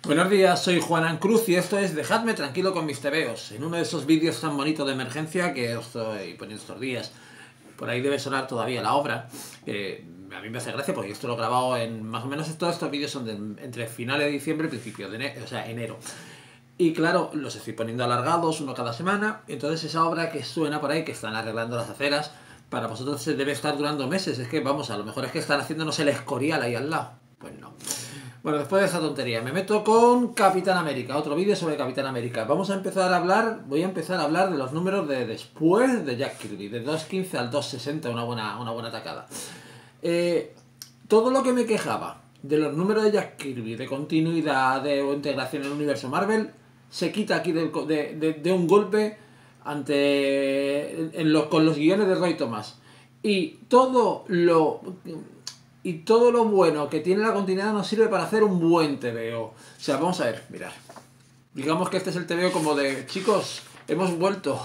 Buenos días, soy Juanan Cruz y esto es Dejadme tranquilo con mis tebeos. En uno de esos vídeos tan bonitos de emergencia que os estoy poniendo estos días. Por ahí debe sonar todavía la obra, que a mí me hace gracia porque esto lo he grabado en... Más o menos todos estos vídeos son entre finales de diciembre y principios de enero, enero. Y claro, los estoy poniendo alargados, uno cada semana. Entonces esa obra que suena por ahí, que están arreglando las aceras, para vosotros se debe estar durando meses. Es que, vamos, a lo mejor es que están haciéndonos el Escorial ahí al lado. Pues no. Bueno, después de esta tontería, me meto con Capitán América, otro vídeo sobre Capitán América. Voy a empezar a hablar de los números de después de Jack Kirby, de 2.15 al 2.60, una buena tacada. Todo lo que me quejaba de los números de Jack Kirby, de continuidad, de integración en el universo Marvel, se quita aquí de un golpe con los guiones de Roy Thomas. Y todo lo bueno que tiene la continuidad nos sirve para hacer un buen TVO. O sea, vamos a ver, mirad. Digamos que este es el TVO como de, chicos, hemos vuelto.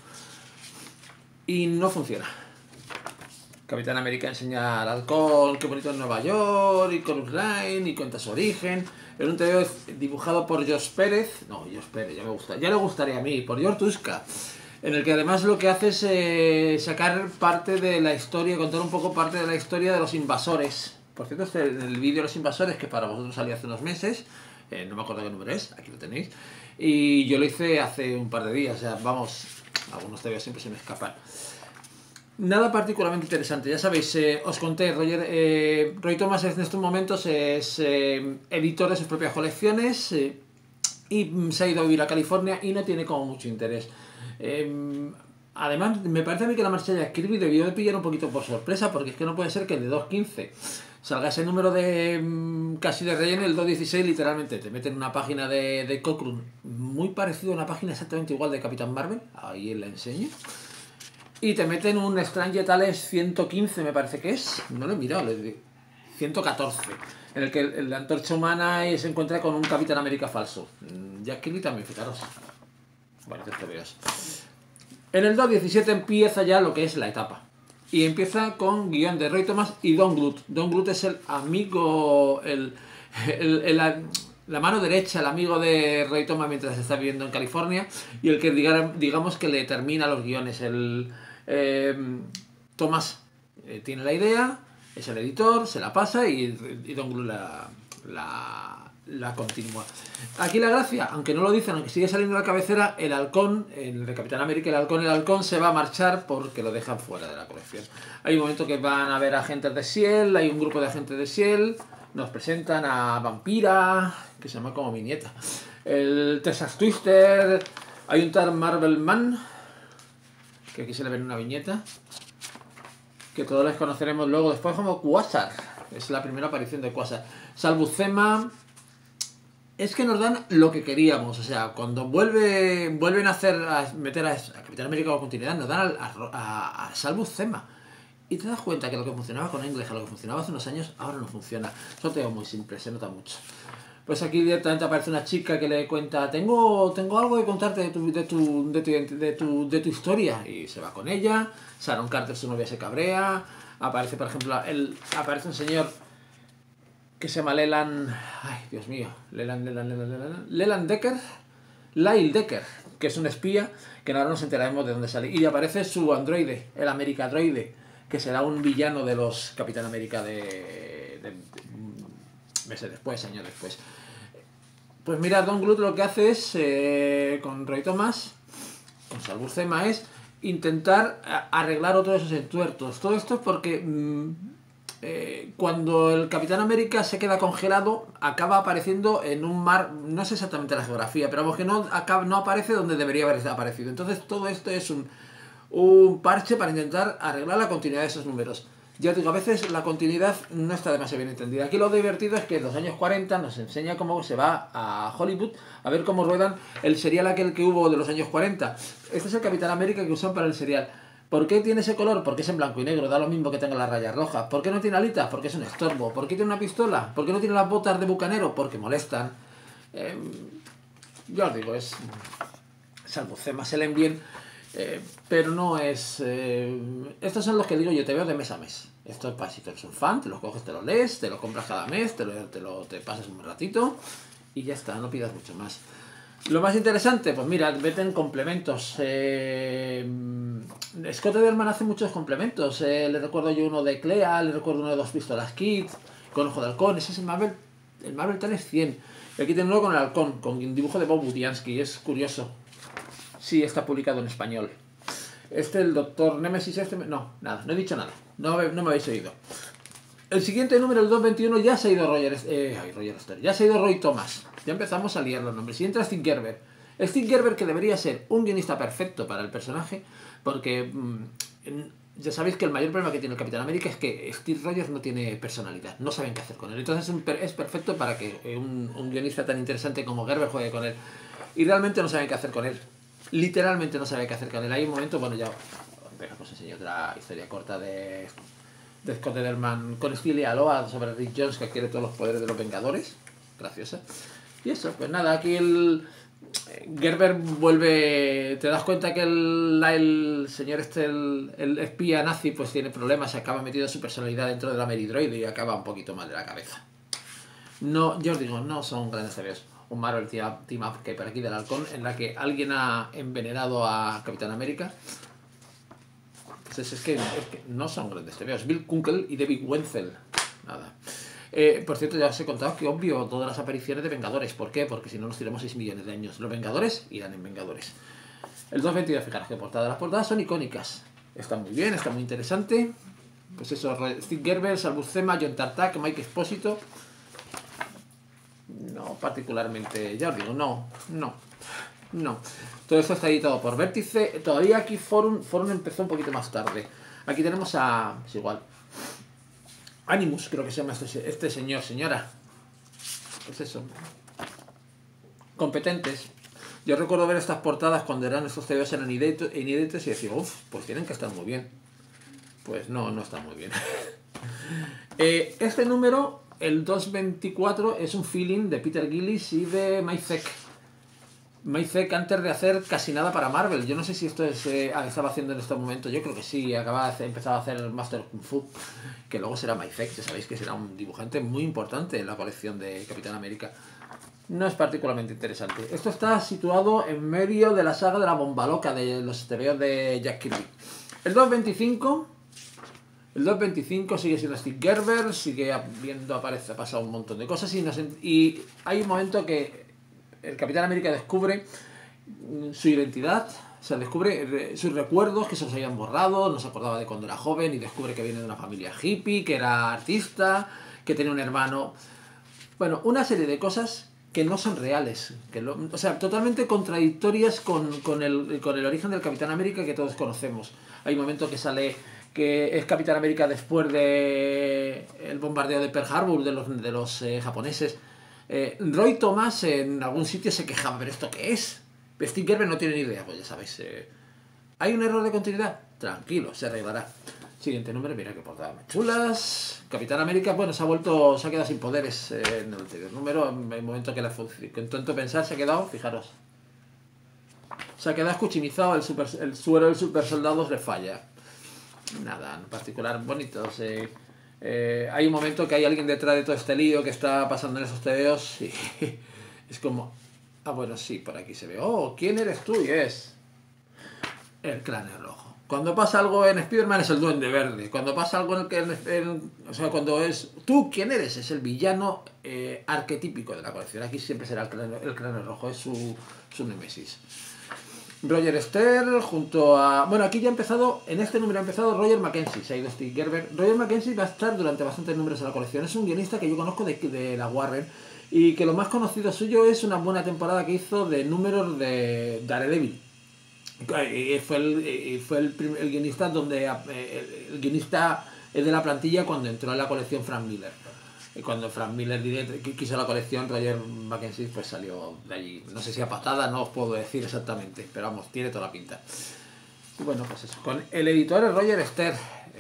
Y no funciona. Capitán América enseña al halcón, qué bonito es Nueva York, y con Line, y cuenta su origen. Es un TVO dibujado por Josh Pérez. No, Josh Pérez, ya le gustaría a mí, por George Tuska. En el que además lo que hace es sacar parte de la historia, contar un poco parte de la historia de los invasores. Por cierto, en el vídeo de los invasores, que para vosotros salió hace unos meses, no me acuerdo qué número es, aquí lo tenéis, y yo lo hice hace un par de días, o sea, vamos, algunos TVs siempre se me escapan. Nada particularmente interesante, ya sabéis, os conté, Roy Thomas en estos momentos es editor de sus propias colecciones y se ha ido a vivir a California y no tiene como mucho interés. Además, me parece a mí que la marcha de Kirby debió de pillar un poquito por sorpresa, porque es que no puede ser que el de 2.15 salga ese número de casi de relleno, el 2.16 literalmente te meten una página de Cockrum muy parecido a una página exactamente igual de Capitán Marvel, ahí la enseño, y te meten un Strange Tales 115 me parece que es, no lo he mirado, 114, en el que la antorcha humana se encuentra con un Capitán América falso. Jack Kirby también, fijaros. Bueno, que te veas. En el 2.17 empieza ya lo que es la etapa. Y empieza con guión de Roy Thomas y Don Bluth. Don Bluth es el amigo, la mano derecha, el amigo de Roy Thomas mientras está viviendo en California. Y el que digamos que le termina los guiones. Thomas tiene la idea, es el editor, se la pasa y Don Bluth la continúa. Aquí la gracia, aunque no lo dicen, aunque sigue saliendo la cabecera, el halcón, el de Capitán América, el halcón se va a marchar porque lo dejan fuera de la colección. Hay un momento que van a ver agentes de S.H.I.E.L.D., hay un grupo de agentes de S.H.I.E.L.D., nos presentan a Vampira, que se llama como mi nieta, el Texas Twister, hay un tal Marvel Man, que aquí se le ve en una viñeta, que todos les conoceremos luego después como Quasar, es la primera aparición de Quasar. Salbucema. Es que nos dan lo que queríamos, o sea, cuando vuelven a meter a Capitán América con continuidad, nos dan a Salbucema. Y te das cuenta que lo que funcionaba con English, lo que funcionaba hace unos años, ahora no funciona. Eso te digo muy simple, se nota mucho. Pues aquí directamente aparece una chica que le cuenta, tengo algo que contarte de tu historia. Y se va con ella, Sharon Carter, su novia, se cabrea. Aparece, por ejemplo, aparece un señor que se llama Leland, ay Dios mío, Leland Decker, Lyle Decker, que es un espía, que ahora nos enteraremos de dónde sale. Y aparece su androide, el Americadroide, que será un villano de los Capitán América de meses después, años después. Pues mira, Don Bluth lo que hace es, con Roy Thomas, con Salbucema, es intentar arreglar otro de esos entuertos. Todo esto es porque cuando el Capitán América se queda congelado, acaba apareciendo en un mar, no sé exactamente la geografía, pero vamos que no aparece donde debería haber aparecido. Entonces todo esto es un parche para intentar arreglar la continuidad de esos números. Ya os digo, a veces la continuidad no está demasiado bien entendida. Aquí lo divertido es que en los años 40 nos enseña cómo se va a Hollywood a ver cómo ruedan el serial aquel que hubo de los años 40. Este es el Capitán América que usan para el serial. ¿Por qué tiene ese color? Porque es en blanco y negro, da lo mismo que tenga las rayas rojas. ¿Por qué no tiene alitas? Porque es un estorbo. ¿Por qué tiene una pistola? ¿Por qué no tiene las botas de bucanero? Porque molestan. Yo os digo, es Salbucema, se leen bien, pero no es... estos son los que digo yo, te veo de mes a mes. Esto es para si tú eres un fan, te los coges, te los lees, te los compras cada mes, te pasas un ratito Y ya está, no pidas mucho más. Lo más interesante, pues mira, meten complementos. Scott Edelman hace muchos complementos. Le recuerdo yo uno de Clea, le recuerdo uno de Dos Pistolas Kids, con Ojo de Halcón. Ese es el Marvel Tales 100. Y aquí tengo uno con el halcón, con un dibujo de Bob Budiansky. Es curioso. Sí, está publicado en español. El Doctor Nemesis, no, nada, no he dicho nada. No me habéis oído. El siguiente número, el 221, ya se ha ido Roger Stern, ya se ha ido Roy Thomas. Ya empezamos a liar los nombres. Y entra Steve Gerber. Steve Gerber, que debería ser un guionista perfecto para el personaje, porque ya sabéis que el mayor problema que tiene el Capitán América es que Steve Rogers no tiene personalidad, no saben qué hacer con él. Entonces es perfecto para que un guionista tan interesante como Gerber juegue con él. Y realmente no saben qué hacer con él. Literalmente no saben qué hacer con él. Hay un momento, bueno, ya os enseño otra historia corta de Scott Edelman con Steel y Aloha sobre Rick Jones, que adquiere todos los poderes de los Vengadores. Graciosa. Y eso, pues nada, aquí Gerber vuelve. Te das cuenta que el señor el espía nazi, pues tiene problemas, se acaba metiendo su personalidad dentro de la Meridroide y acaba un poquito mal de la cabeza. No, yo os digo, no son grandes TVOs. Un Marvel Team Up que hay por aquí del halcón, en la que alguien ha envenenado a Capitán América. Entonces es que no son grandes TVOs. Bill Kunkel y David Wenzel. Nada. Por cierto, ya os he contado que obvio todas las apariciones de Vengadores. ¿Por qué? Porque si no nos tiramos 6 millones de años. Los Vengadores irán en Vengadores. El 222, fijaros que portada. Las portadas son icónicas. Está muy bien, está muy interesante. Pues eso, Steve Gerber, Sal Buscema, John Tartak, Mike Espósito. No particularmente, ya os digo, no. Todo esto está editado por Vértice. Todavía aquí Forum empezó un poquito más tarde. Aquí tenemos es igual, Animus, creo que se llama este señor, señora. Pues eso. Competentes. Yo recuerdo ver estas portadas cuando eran estos TVOs en inéditos y decir, uff, pues tienen que estar muy bien. Pues no está muy bien. Este número, el 224, es un feeling de Peter Gillis y de Mike Zeck. Mike Zeck antes de hacer casi nada para Marvel. Yo no sé si esto estaba haciendo en este momento. Yo creo que sí, empezaba a hacer el Master Kung Fu, que luego será Mike Zeck. Ya sabéis que será un dibujante muy importante en la colección de Capitán América. No es particularmente interesante. Esto está situado en medio de la saga de la bomba loca de los TVOs de Jack Kirby. El 225 sigue siendo Steve Gerber, sigue ha pasado un montón de cosas y hay un momento que el Capitán América descubre su identidad, o sea, descubre sus recuerdos que se los habían borrado, no se acordaba de cuando era joven y descubre que viene de una familia hippie, que era artista, que tenía un hermano. Bueno, una serie de cosas que no son reales, o sea, totalmente contradictorias con el origen del Capitán América que todos conocemos. Hay un momento que sale que es Capitán América después de el bombardeo de Pearl Harbor de los japoneses. Roy Thomas en algún sitio se quejaba, ¿pero esto qué es? Steve Gerber no tiene ni idea, pues ya sabéis. ¿Hay un error de continuidad? Tranquilo, se arreglará. Siguiente número, mira qué portada más chulas. Capitán América, bueno, se ha quedado sin poderes en el anterior número. En el momento que con tanto pensar se ha quedado, fijaros. Se ha quedado escuchimizado, el suero del super soldado le falla. Nada, en particular bonitos. Hay un momento que hay alguien detrás de todo este lío que está pasando en esos TVOs y es como, bueno, sí, por aquí se ve. Oh, ¿quién eres tú? Y es el Cráneo Rojo. Cuando pasa algo en Spider-Man es el Duende Verde. Cuando pasa algo o sea, cuando es tú, ¿quién eres? Es el villano arquetípico de la colección. Aquí siempre será el Cráneo Rojo, es su némesis. Roger Stern junto a... Bueno, aquí ya ha empezado, en este número ha empezado Roger McKenzie, se ha ido Steve Gerber. Roger McKenzie va a estar durante bastantes números en la colección. Es un guionista que yo conozco de la Warren y que lo más conocido suyo es una buena temporada que hizo de números de Daredevil. Fue el guionista el guionista de la plantilla cuando entró en la colección Frank Miller. Y cuando Frank Miller quiso la colección, Roger McKenzie pues salió de allí. No sé si a patada, no os puedo decir exactamente, pero vamos, tiene toda la pinta. Y bueno, pues eso. Con el editor es Roger Stern.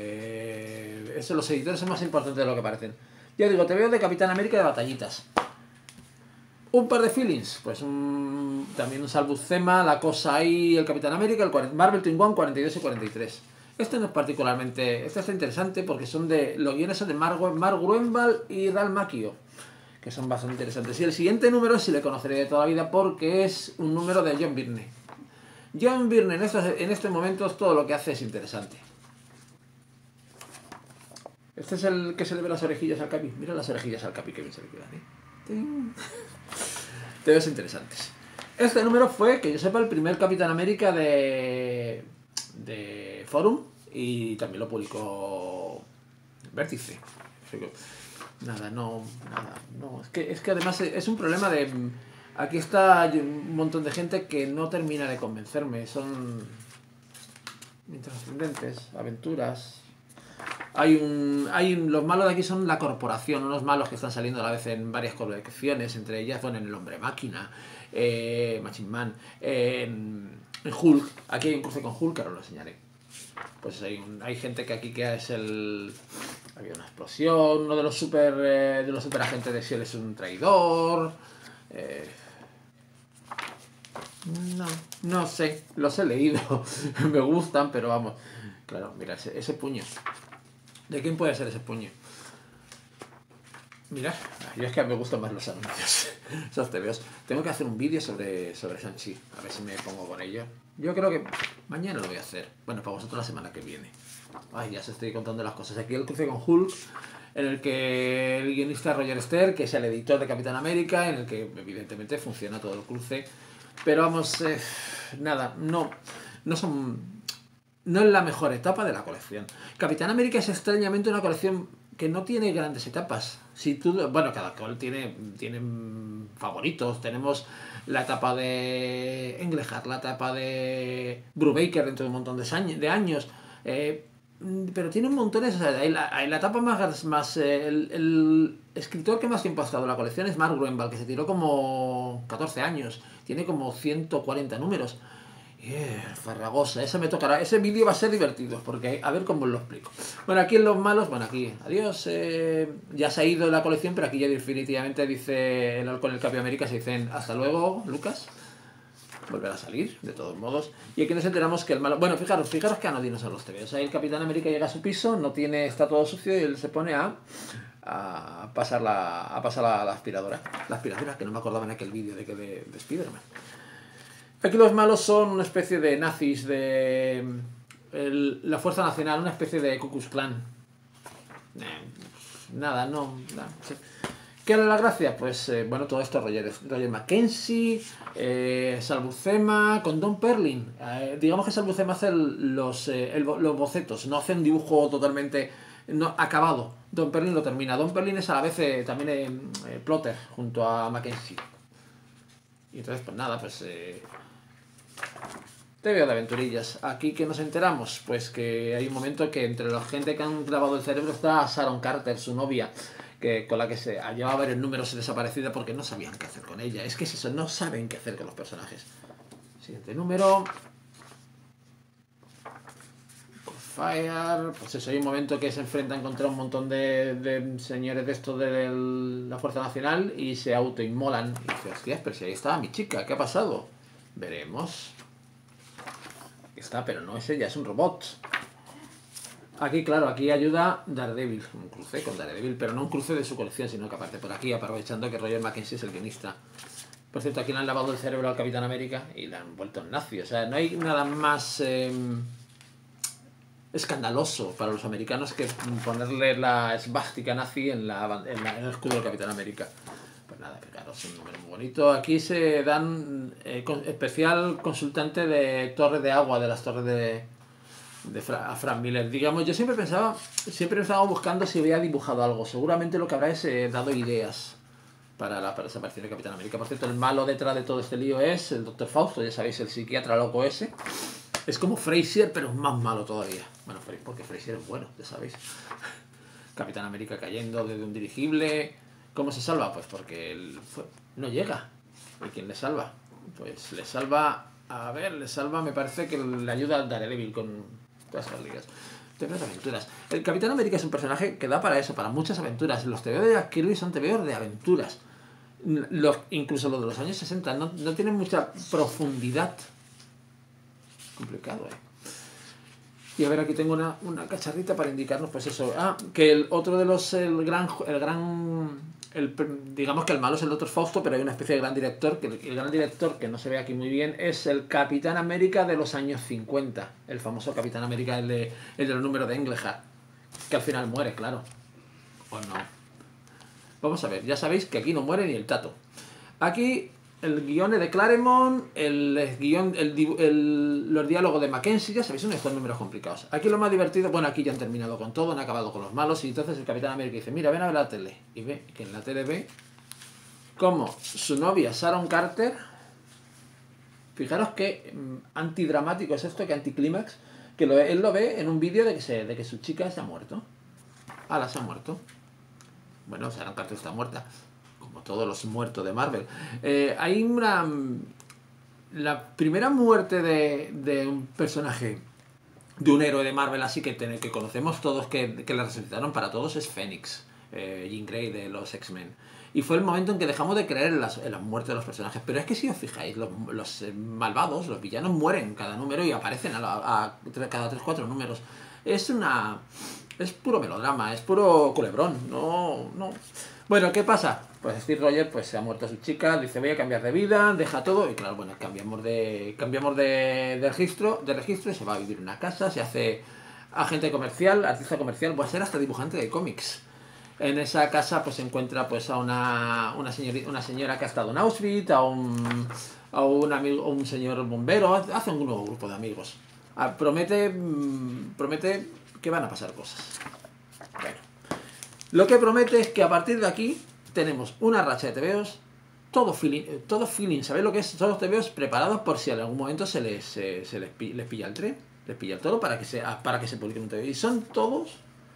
Los editores son más importantes de lo que parecen. Ya digo, te veo de Capitán América de batallitas. Un par de feelings, pues también un Sal Buscema, la cosa ahí, el Capitán América, el Marvel Team One 42 y 43. Este no es particularmente... Este está interesante porque los guiones son de Mark Gruenwald y Ralph Macchio, que son bastante interesantes. Y el siguiente número sí le conoceré de toda la vida porque es un número de John Byrne. John Byrne en estos momentos todo lo que hace es interesante. Este es el que se le ve las orejillas al Capi. Mira las orejillas al Capi, que bien se le quedan, ¿eh? Te ves interesantes. Este número fue, que yo sepa, el primer Capitán América de Forum y también lo publicó Vértice. Nada, no. Es que además es un problema de... Aquí está un montón de gente que no termina de convencerme. Son intrascendentes, aventuras. Los malos de aquí son la corporación, unos malos que están saliendo a la vez en varias colecciones, entre ellas, bueno, en el Hombre Máquina, Machine Man, en Hulk. Aquí hay un cruce con Hulk, ahora lo enseñaré. Pues hay gente que aquí que es el... Ha habido una explosión, uno de los super agentes de S.H.I.E.L.D. es un traidor. No sé, los he leído, me gustan, pero vamos. Claro, mira, ese puño. ¿De quién puede ser ese puño? Mira, yo es que me gustan más los anuncios, esos tebeos. Tengo que hacer un vídeo sobre Shang-Chi, a ver si me pongo con ello. Yo creo que mañana lo voy a hacer. Bueno, para vosotros la semana que viene. Ay, ya os estoy contando las cosas. Aquí el cruce con Hulk, en el que el guionista Roger Stern, que es el editor de Capitán América, en el que evidentemente funciona todo el cruce. Pero vamos, nada, no es la mejor etapa de la colección. Capitán América es extrañamente una colección que no tiene grandes etapas. Bueno, cada cual tiene favoritos. Tenemos la etapa de Englehart, la etapa de Brubaker dentro de un montón de años. Pero tienen montones. O sea, la etapa más el escritor que más tiempo ha estado en la colección es Mark Gruenwald, que se tiró como 14 años. Tiene como 140 números. Farragosa, ese me tocará. Ese vídeo va a ser divertido, porque a ver cómo os lo explico. Bueno, aquí en los malos, bueno, aquí, adiós. Ya se ha ido la colección, pero aquí ya definitivamente dice con el Capitán América, se dicen hasta luego, Lucas. Volverá a salir, de todos modos. Y aquí nos enteramos que el malo... Bueno, fijaros que anodinos son los TVs. O sea, el Capitán América llega a su piso, está todo sucio y él se pone a pasar la aspiradora. La aspiradora, que no me acordaba en aquel vídeo de Spider-Man. Aquí los malos son una especie de nazis, la Fuerza Nacional, una especie de Ku Klux Klan. Nada. ¿Qué era la gracia? Pues, bueno, todo esto Roger Mackenzie, Sal Buscema, con Don Perlin. Digamos que Sal Buscema hace los bocetos, no hace un dibujo totalmente acabado. Don Perlin lo termina. Don Perlin es a la vez también plotter junto a Mackenzie. Y entonces, pues nada, pues... Te veo de aventurillas. Aquí que nos enteramos, pues que hay un momento que entre la gente que han grabado el cerebro está Sharon Carter, su novia, con la que se llevaba varios números desaparecida porque no sabían qué hacer con ella. Es que es eso, no saben qué hacer con los personajes. Siguiente número. Fire. Pues eso, hay un momento que se enfrentan contra un montón de señores de esto de la Fuerza Nacional y se autoinmolan. Y dice, hostias, pero si ahí estaba mi chica, ¿qué ha pasado? Veremos. Está, pero no es ella, es un robot. Aquí, claro, aquí ayuda Daredevil. Un cruce con Daredevil, pero no un cruce de su colección, sino que aparte por aquí, aprovechando que Roger Mackenzie es el guionista. Por cierto, aquí le han lavado el cerebro al Capitán América y le han vuelto en nazi. O sea, no hay nada más escandaloso para los americanos que ponerle la esvástica nazi en el escudo del Capitán América. Pues nada, claro, es un número muy bonito. Aquí se dan especial consultante de torres de agua, de las torres de Frank Miller. Digamos, yo siempre estaba buscando si había dibujado algo. Seguramente lo que habrá es dado ideas para esa aparición de Capitán América. Por cierto, el malo detrás de todo este lío es el Dr. Fausto, ya sabéis, el psiquiatra loco ese. Es como Frasier, pero es más malo todavía. Bueno, porque Frasier es bueno, ya sabéis. Capitán América cayendo desde un dirigible. ¿Cómo se salva? Pues porque no llega. ¿Y quién le salva? Pues le salva... me parece que le ayuda a Daredevil con todas estas ligas. TVOs de aventuras. El Capitán América es un personaje que da para eso, para muchas aventuras. Los TVOs de Jack Kirby son TVOs de aventuras. Incluso los de los años 60 no tienen mucha profundidad. Complicado, Y a ver, aquí tengo una cacharrita para indicarnos, pues eso. Que el otro de el gran digamos que el malo es el Dr. Fausto, pero hay una especie de gran director, que el gran director, que no se ve aquí muy bien, es el Capitán América de los años 50. El famoso Capitán América, el de los números de Englehart, que al final muere, claro. ¿O no? Vamos a ver, ya sabéis que aquí no muere ni el tato. Aquí el guion es de Claremont, los diálogos de Mackenzie, ya sabéis, son estos números complicados. Aquí lo más divertido, bueno, aquí ya han terminado con todo, han acabado con los malos, y entonces el Capitán América dice, mira, ven a ver la tele. Y ve que en la tele ve como su novia Sharon Carter, fijaros qué antidramático es esto, que anticlímax, que él lo ve en un vídeo de que su chica se ha muerto. Ala, se ha muerto. Bueno, Sharon Carter está muerta, como todos los muertos de Marvel. Hay la primera muerte de un personaje, de un héroe de Marvel así que conocemos todos, que la resucitaron para todos, es Phoenix, Jean Grey de los X-Men. Y fue el momento en que dejamos de creer en la muerte de los personajes. Pero es que si os fijáis, los malvados, los villanos mueren cada número y aparecen cada 3-4 números. Es puro melodrama, es puro culebrón, no. Bueno, ¿qué pasa? Pues Steve Rogers pues se ha muerto su chica, dice voy a cambiar de vida, deja todo, y claro, bueno, cambiamos de registro y se va a vivir en una casa, se hace agente comercial, artista comercial, va a ser hasta dibujante de cómics. En esa casa pues se encuentra pues a una señora que ha estado en Auschwitz, a un amigo, un señor bombero, hace un nuevo grupo de amigos. Promete que van a pasar cosas. Bueno, lo que promete es que a partir de aquí tenemos una racha de tebeos, todo feeling, ¿sabéis lo que es? Todos los tebeos preparados por si en algún momento les pilla el tren, les pilla el toro para que se publiquen un tebeo. Y son todos...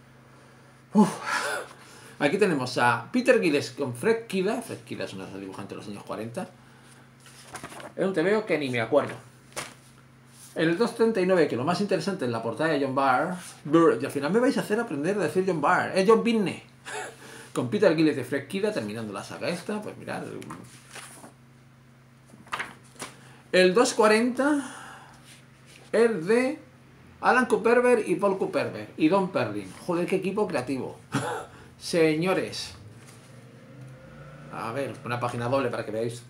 Aquí tenemos a Peter Gilles con Fred Kida. Fred Kida es uno de los dibujantes de los años 40. Es un tebeo que ni me acuerdo. En el 239, que lo más interesante es la portada de John Byrne, y al final me vais a hacer aprender a decir John Byrne, es John Byrne, con Peter Gilles de Fred Kida, terminando la saga esta, pues mirad. El 240 es de Alan Kuperber y Paul Kuperber y Don Perlin. Joder, qué equipo creativo. Señores. A ver, una página doble para que veáis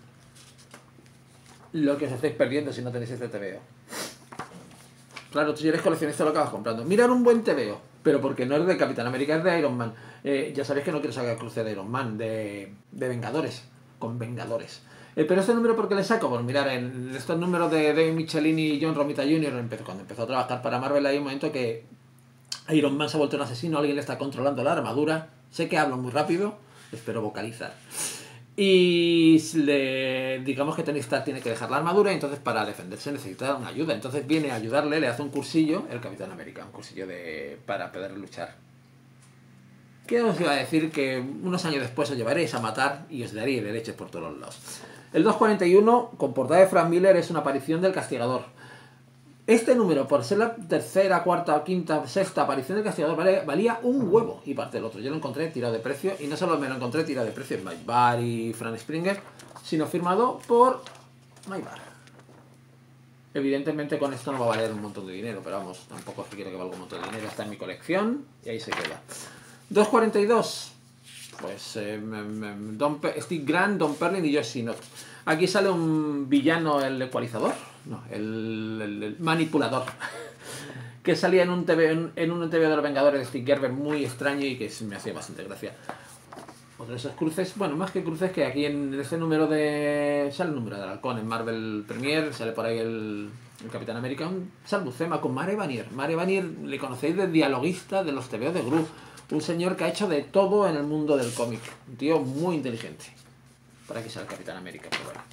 lo que os estáis perdiendo si no tenéis este TVO. Claro, tú si eres coleccionista lo acabas comprando. Mirad un buen TVO, pero porque no es de Capitán América, es de Iron Man. Ya sabéis que no quiero sacar cruce de Iron Man, de Vengadores, con Vengadores. Pero este número, ¿por qué le saco? Pues mirar, en estos números de David Michelini y John Romita Jr., cuando empezó a trabajar para Marvel, hay un momento que Iron Man se ha vuelto un asesino, alguien le está controlando la armadura. Sé que hablo muy rápido, espero vocalizar. Y digamos que Tony Stark tiene que dejar la armadura, y entonces para defenderse necesita una ayuda. Entonces viene a ayudarle, le hace un cursillo, el Capitán América, un cursillo para poder luchar. ¿Qué os iba a decir? Que unos años después os llevaréis a matar y os daréis de leches por todos los lados. El 241, con portada de Frank Miller, es una aparición del Castigador. Este número, por ser la tercera, cuarta, quinta, sexta aparición del Castigador, valía un huevo y parte del otro. Yo lo encontré tirado de precio, y no solo me lo encontré tirado de precio en Maybar y Frank Springer, sino firmado por Maybar. Evidentemente con esto no va a valer un montón de dinero, pero vamos, tampoco es que quiero que valga un montón de dinero. Está en mi colección y ahí se queda. 242, pues Steve Grant, Don Perlin y Josh Sinnott. Aquí sale un villano, el ecualizador, no, el manipulador, que salía en un TV de los Vengadores de Steve Gerber muy extraño y que me hacía bastante gracia. Otro de esos cruces, bueno, más que cruces, que aquí en este número sale el número del halcón en Marvel Premier, sale por ahí el Capitán América, un salbucema con Mare Vanier. Mare Vanier le conocéis de dialoguista de los TVO de Gru, un señor que ha hecho de todo en el mundo del cómic, un tío muy inteligente. Para que sea el Capitán América, pero bueno.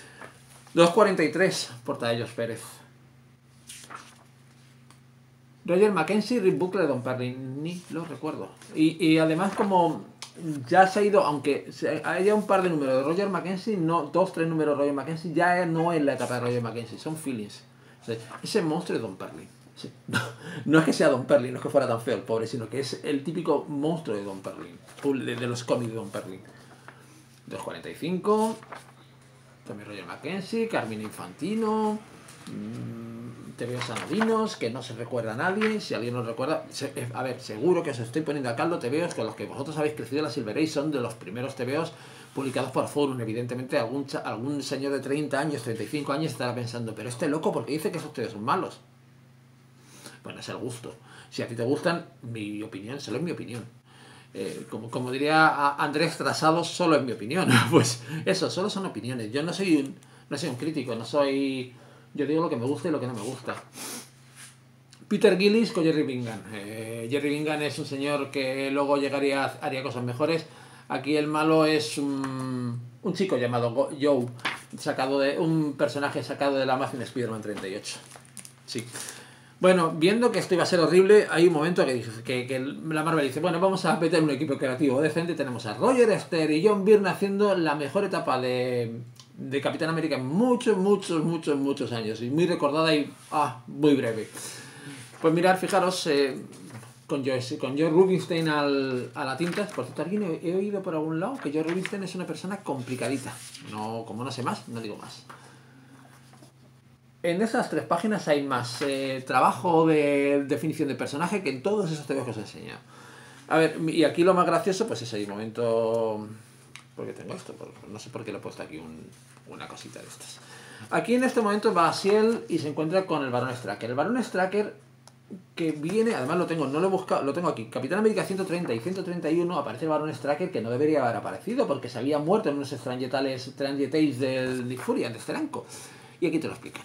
243, portada de Josh Pérez. Roger Mackenzie, Rick Buckler, Don Perlin, ni lo recuerdo. Y además, como ya se ha ido, aunque haya un par de números de Roger Mackenzie, no, 2-3 números de Roger Mackenzie, ya no es la etapa de Roger Mackenzie, son feelings. O sea, ese monstruo es Don Perlin. Sí. No es que sea Don Perlin, no es que fuera tan feo el pobre, sino que es el típico monstruo de Don Perlin, de los cómics de Don Perlin. 245, también Roger Mackenzie, Carmine Infantino, tebeos anodinos, que no se recuerda a nadie. Si alguien nos recuerda, a ver, seguro que os estoy poniendo a caldo tebeos con los que vosotros habéis crecido en la Silver Age, son de los primeros tebeos publicados por Forum. Evidentemente algún señor de 30 años, 35 años estará pensando, pero este loco, ¿por qué dice que esos tebeos son malos? Bueno, es el gusto. Si a ti te gustan, mi opinión, solo es mi opinión. Como diría Andrés Trasado, solo es mi opinión. Pues eso, solo son opiniones. Yo no soy un crítico, no soy... Yo digo lo que me gusta y lo que no me gusta. Peter Gillis con Jerry Bingham. Jerry Bingham es un señor que luego haría cosas mejores. Aquí el malo es un chico llamado Joe, un personaje sacado de la Amazing Spider-Man 38. Sí. Bueno, viendo que esto iba a ser horrible, hay un momento que la Marvel dice, bueno, vamos a meter un equipo creativo decente. Tenemos a Roger Esther y John Byrne haciendo la mejor etapa de Capitán América en muchos años. Y muy recordada y muy breve. Pues mirad, fijaros, con Joe Rubinstein a la tinta. Por cierto, alguien he oído por algún lado que Joe Rubinstein es una persona complicadita. No, como no sé más, no digo más. En esas 3 páginas hay más trabajo de definición de personaje que en todos esos temas que os he enseñado. A ver, y aquí lo más gracioso, pues es el momento... ¿Por qué tengo esto? No sé por qué le he puesto aquí una cosita de estas. Aquí en este momento va Ciel y se encuentra con el Barón Straker. El Barón Straker que viene, además no lo he buscado, lo tengo aquí. Capitán América 130 y 131 aparece el Barón Straker, que no debería haber aparecido porque se había muerto en unos Strange Tales del Nick Fury, de Steranko. Y aquí te lo explican.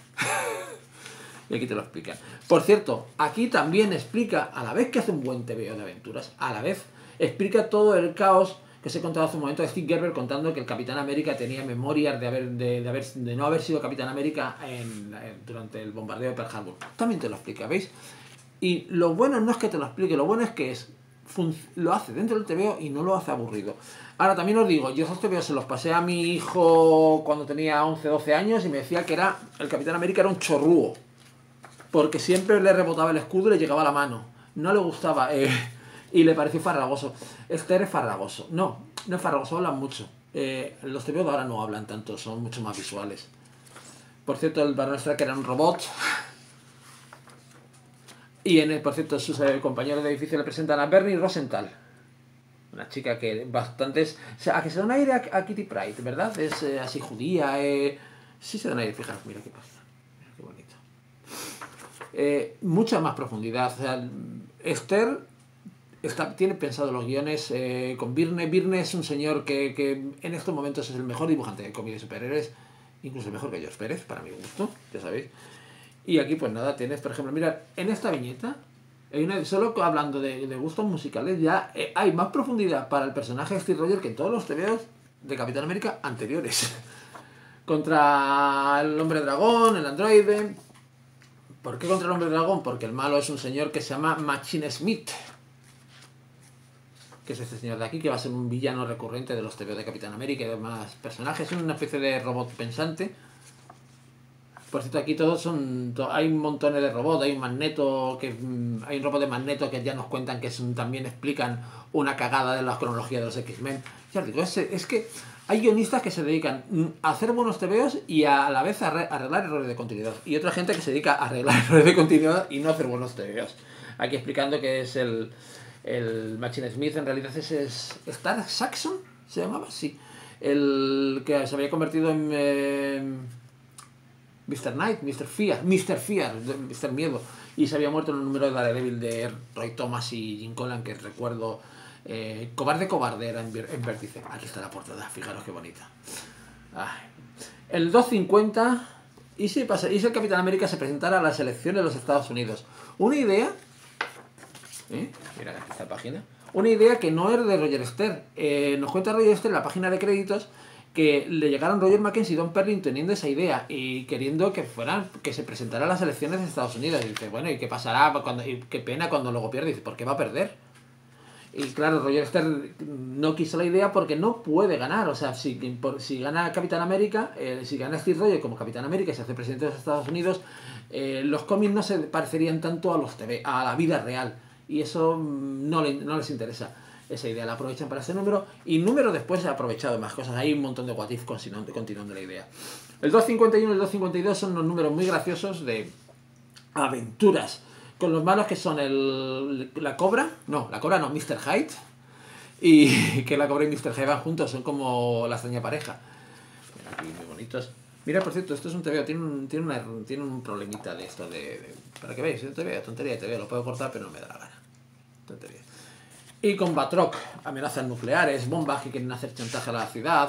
Por cierto, aquí también explica, a la vez que hace un buen TVO de aventuras, a la vez explica todo el caos que se he contado hace un momento de Steve Gerber contando que el Capitán América tenía memorias de no haber sido Capitán América durante el bombardeo de Pearl Harbor. También te lo explica, ¿veis? Y lo bueno no es que te lo explique, lo bueno es que lo hace dentro del TVO y no lo hace aburrido. Ahora también os digo, yo esos TVO se los pasé a mi hijo cuando tenía 11, 12 años y me decía que el Capitán América era un chorrúo. Porque siempre le rebotaba el escudo y le llegaba a la mano. No le gustaba y le pareció farragoso. Esther es farragoso. No es farragoso, hablan mucho. Los TVO de ahora no hablan tanto, son mucho más visuales. Por cierto, el Barón Straker era un robot. Y por cierto, sus compañeros de edificio le presentan a Bernie Rosenthal. Una chica que bastantes... O sea, a que se da un aire a Kitty Pryde, ¿verdad? Es así judía. Sí se da un aire, fijaros, mira qué pasa. Mira qué bonito. Mucha más profundidad. O sea, Esther tiene pensado los guiones con Byrne. Byrne es un señor que en estos momentos es el mejor dibujante de cómics de superhéroes. Incluso mejor que George Pérez, para mi gusto, ya sabéis. Y aquí pues nada, tienes, por ejemplo, mirad, en esta viñeta, solo hablando de gustos musicales, ya hay más profundidad para el personaje de Steve Rogers que en todos los TVOs de Capitán América anteriores. Contra el Hombre Dragón, el androide. ¿Por qué contra el Hombre Dragón? Porque el malo es un señor que se llama Machine Smith, que es este señor de aquí, que va a ser un villano recurrente de los TVOs de Capitán América y demás personajes. Es una especie de robot pensante. Por cierto, aquí todos hay un montón de robots, hay un Magneto, hay un robot de Magneto que ya nos cuentan que también explican una cagada de la cronología de los X-Men. Ya os digo, es que hay guionistas que se dedican a hacer buenos TVOs y a la vez a arreglar errores de continuidad. Y otra gente que se dedica a arreglar errores de continuidad y no hacer buenos TVOs. Aquí explicando que es el Machine Smith, en realidad es Star Saxon, ¿se llamaba? Sí. El que se había convertido en... Mr. Knight, Mr. Fear, Mr. Miedo. Y se había muerto en un número de Daredevil de Roy Thomas y Jim Collan, que recuerdo. Cobarde era en Vértice. Aquí está la portada, fijaros qué bonita. Ay. El 250. ¿Y si el Capitán América se presentara a las elecciones de los Estados Unidos? Una idea. Mira, aquí está la página. Una idea que no es de Roger Stern. Nos cuenta Roger Stern en la página de créditos que le llegaron Roger Mackenzie y Don Perlin teniendo esa idea y queriendo que se presentara a las elecciones de Estados Unidos. Y dice, bueno, ¿y qué pasará? Qué pena cuando luego pierde. Y dice, ¿por qué va a perder? Y claro, Roger Stern no quiso la idea porque no puede ganar. O sea, si gana Capitán América, si gana Steve Rogers como Capitán América y se hace presidente de los Estados Unidos, los cómics no se parecerían tanto a la vida real. Y eso no les interesa. Esa idea la aprovechan para ese número. Y número después se ha aprovechado de más cosas. Hay un montón de what if continuando la idea. El 251 y el 252 son unos números muy graciosos aventuras con los malos que son la Cobra, no, Mr. Hyde, y que la Cobra y Mr. Hyde van juntos, son como la extraña pareja. Mira, aquí muy bonitos. Mira, por cierto, esto es un TVO, tiene un problemita de esto para que veáis, es un TVO, tontería de TVO, lo puedo cortar pero no me da la gana. Tontería. Y con Batroc, amenazas nucleares, bombas que quieren hacer chantaje a la ciudad.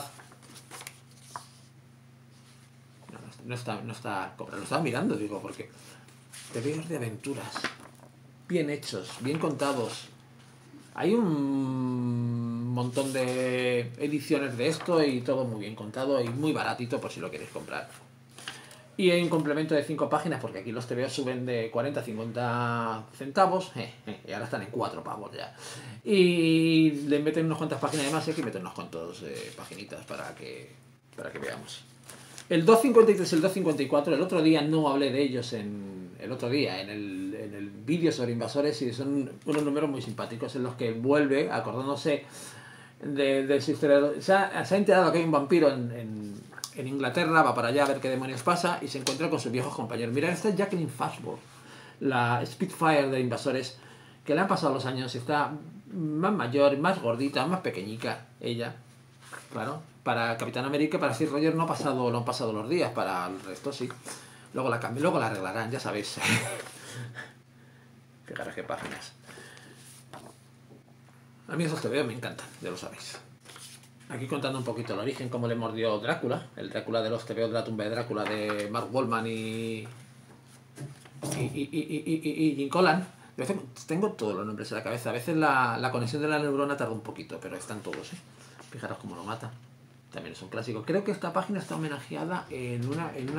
No está Cobra, lo estaba mirando, digo, porque TVOs de aventuras, bien hechos, bien contados. Hay un montón de ediciones de esto y todo muy bien contado y muy baratito por si lo queréis comprar. Y hay un complemento de 5 páginas, porque aquí los TVOs suben de 40 a 50 centavos, y ahora están en 4 pavos ya. Y le meten unas cuantas páginas de más y aquí meten unos cuantos paginitas para que veamos. El 253 y el 254, el otro día no hablé de ellos en el vídeo sobre invasores, y son unos números muy simpáticos en los que vuelve, acordándose de su historia. Se ha enterado que hay un vampiro en Inglaterra, va para allá a ver qué demonios pasa y se encuentra con sus viejos compañeros. Mira, esta es Jacqueline Fashball, la Spitfire de invasores, que le han pasado los años y está más mayor, más gordita, más pequeñica ella. Claro, para Capitán América, para Steve Rogers no han pasado los días, para el resto sí. Luego la cambian, luego la arreglarán, ya sabéis. Fijaros qué páginas. A mí esos TVO me encantan, ya lo sabéis. Aquí contando un poquito el origen, cómo le mordió Drácula, el Drácula de los TVO de la tumba de Drácula de Mark Wallman y Jim Collan. Tengo todos los nombres en la cabeza. A veces la conexión de la neurona tarda un poquito, pero están todos, ¿eh? Fijaros cómo lo mata. También es un clásico. Creo que esta página está homenajeada en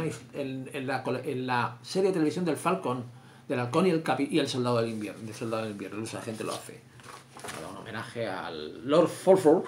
la serie de televisión del Falcon, del Halcón y el Soldado del Invierno. La gente lo hace. Da un homenaje al Lord Fulford.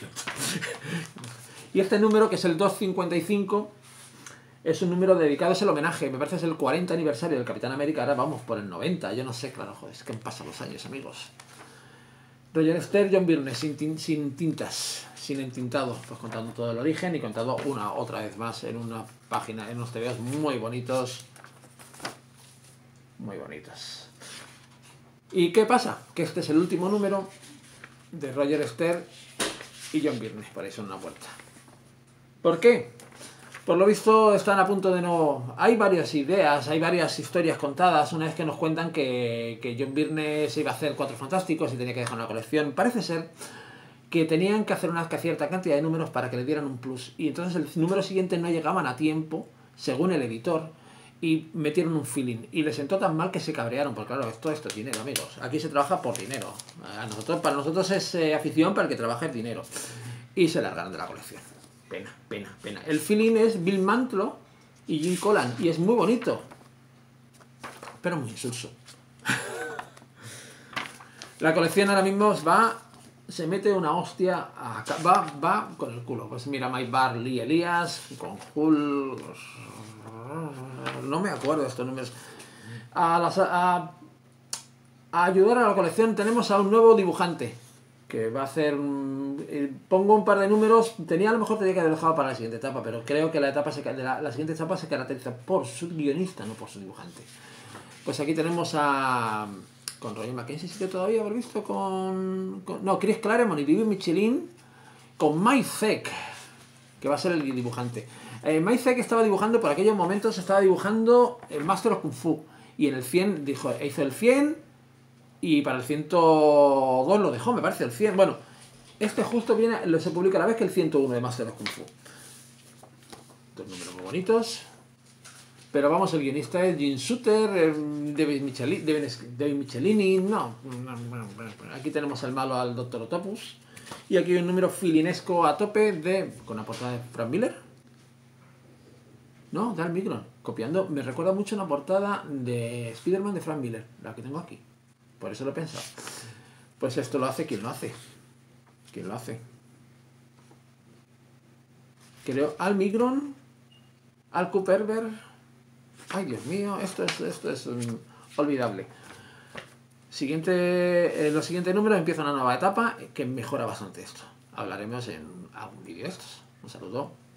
Y este número, que es el 255, es un número dedicado, es el homenaje. Me parece que es el 40 aniversario del Capitán América. Ahora vamos por el 90. Yo no sé, claro, joder, es que pasan los años, amigos. Roger Stern, John Byrne, sin tintas, sin entintado, pues contando todo el origen y contado otra vez más en una página, en unos TVOs muy bonitos. Muy bonitos. ¿Y qué pasa? Que este es el último número de Roger Stern y John Byrne, por ahí son una puerta. ¿Por qué? Por lo visto están a punto de no... Hay varias ideas, hay varias historias contadas. Una vez que nos cuentan que John Byrne se iba a hacer 4 Fantásticos y tenía que dejar una colección. Parece ser que tenían que hacer una cierta cantidad de números para que le dieran un plus. Y entonces el número siguiente no llegaban a tiempo, según el editor, y metieron un feeling. Y les sentó tan mal que se cabrearon, porque claro, esto es dinero, amigos. Aquí se trabaja por dinero. Para nosotros es afición, para el que trabaja es dinero. Y se largaron de la colección. Pena. El feeling es Bill Mantlo y Jim Collan, y es muy bonito, pero muy insulso. La colección ahora mismo se mete una hostia, va con el culo. Pues mira, Mike Barley, Elías, con Hull, no me acuerdo de estos números. A ayudar a la colección tenemos a un nuevo dibujante que va a hacer... pongo un par de números, a lo mejor tenía que haber dejado para la siguiente etapa, pero creo que la siguiente etapa se caracteriza por su guionista, no por su dibujante. Pues aquí tenemos con Roger Mackenzie, sí que todavía haber visto no, Chris Claremont y David Michelin, con Mike Zeck, que va a ser el dibujante. Mike Zeck estaba dibujando, por aquellos momentos estaba dibujando el Master of Kung Fu, y en el 100 hizo el 100, y para el 102 lo dejó, me parece, el 100. Bueno, este justo se publica a la vez que el 101 de Master of Kung Fu. Dos números muy bonitos. Pero vamos, el guionista es Jim Shooter, David Michelini. No. Aquí tenemos al malo, al Dr. Octopus. Y aquí hay un número filinesco a tope con la portada de Frank Miller. No, de Al Milgrom. Copiando. Me recuerda mucho una portada de Spider-Man de Frank Miller, la que tengo aquí. Por eso lo he pensado. Pues esto lo hace, ¿quién lo hace? Creo, Al Milgrom, Al Kuperberg. Ay, Dios mío, esto es olvidable. Los siguientes números empieza una nueva etapa que mejora bastante esto. Hablaremos en algún vídeo de estos. Un saludo.